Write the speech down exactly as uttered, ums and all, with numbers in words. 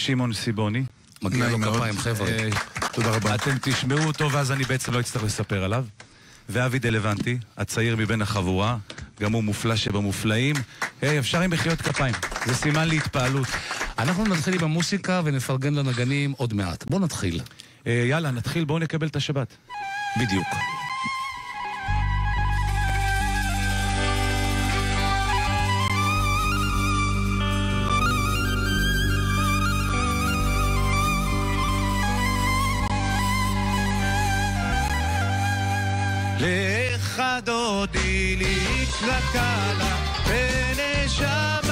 שמעון סיבוני. מגיע לו כפיים, חבר'ה. תודה רבה. אתם תשמעו אותו ואז אני בעצם לא אצטרך לספר עליו. ואבי דלוונטי, הצעיר מבין החבורה, גם הוא מופלא שבמופלאים. היי, אפשר עם מחיאות כפיים. זה סימן להתפעלות. אנחנו נתחיל עם המוסיקה ונפרגן לנגנים עוד מעט. בואו נתחיל. יאללה, נתחיל, בואו נקבל את השבת. בדיוק. לך דודי לי לקלה ונשמה